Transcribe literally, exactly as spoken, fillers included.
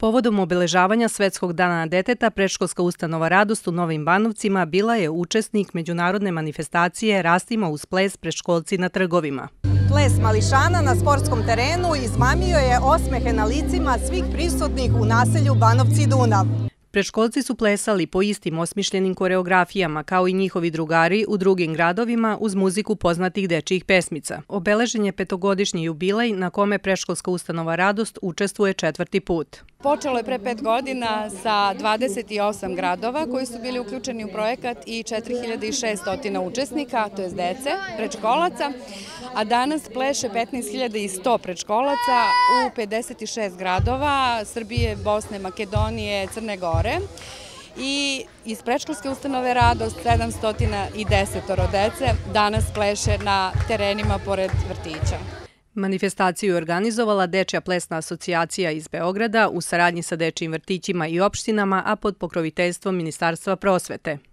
Povodom obeležavanja Svetskog dana deteta, predškolska ustanova Radost u Novim Banovcima bila je učesnik međunarodne manifestacije Rastimo uz ples predškolci na trgovima. Ples mališana na sportskom terenu izmamio je osmehe na licima svih prisutnih u naselju Banovci Dunav. Predškolci su plesali po istim osmišljenim koreografijama kao i njihovi drugari u drugim gradovima uz muziku poznatih dečijih pesmica. Obeležen je petogodišnji jubilej na kome predškolska ustanova Radost učestvuje četvrti put. Počelo je pre pet godina sa dvadeset osam gradova koji su bili uključeni u projekat i četiri hiljade šesto učesnika, to je dece, predškolaca, a danas pleše petnaest hiljada sto predškolaca u pedeset šest gradova Srbije, Bosne, Makedonije, Crne Gore. I iz predškolske ustanove Radost sedamsto deset dece danas pleše na terenima pored vrtića. Manifestaciju je organizovala Dečja plesna asocijacija iz Beograda u saradnji sa dečijim vrtićima i opštinama, a pod pokroviteljstvom Ministarstva prosvete.